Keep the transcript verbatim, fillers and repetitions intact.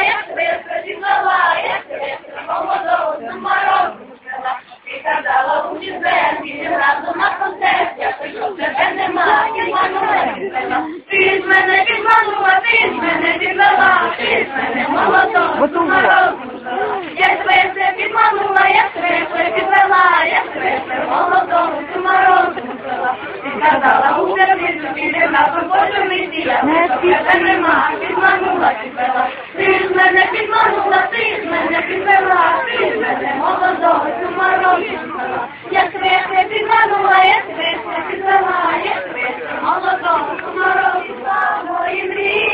як швидко зізнала, як швидко молодого морозу взяла. Ти казала у четвер, і разом на концерт, я кажу, тебе нема, підманула, підвела. Ти з мене підманула, ти з мене підвела, ти з мене молодого морозу взяла. Я швидко підманула, я швидко підвела, я швидко молодого морозу взяла. Ти казала у сервісу, і разом поженися, я кажу, тебе нема, підманула, підвела. Ти з мене підманула, ти з мене підвела, ти з мене молодого морозу взяла. Я швидко підманула, я швидко підвела, я швидко молодого морозу взяла. Мої мрії